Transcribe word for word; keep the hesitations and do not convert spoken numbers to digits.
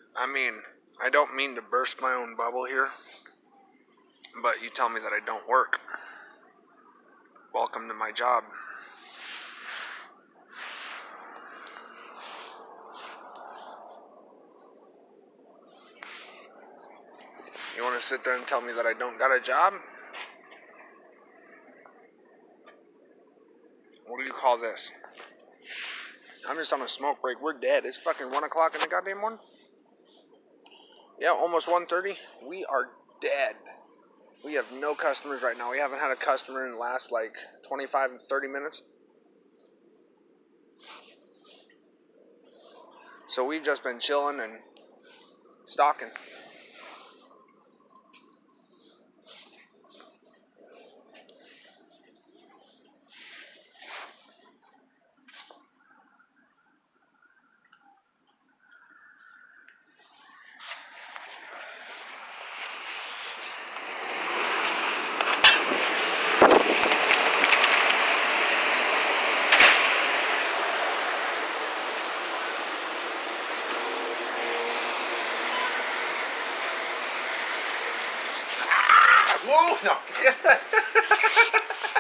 I mean, I don't mean to burst my own bubble here, but you tell me that I don't work. Welcome to my job. You want to sit there and tell me that I don't got a job? What do you call this? I'm just on a smoke break. We're dead. It's fucking one o'clock in the goddamn morning. Yeah, almost one thirty. We are dead. We have no customers right now. We haven't had a customer in the last like twenty-five, thirty minutes. So we've just been chilling and stalking. Whoa, no.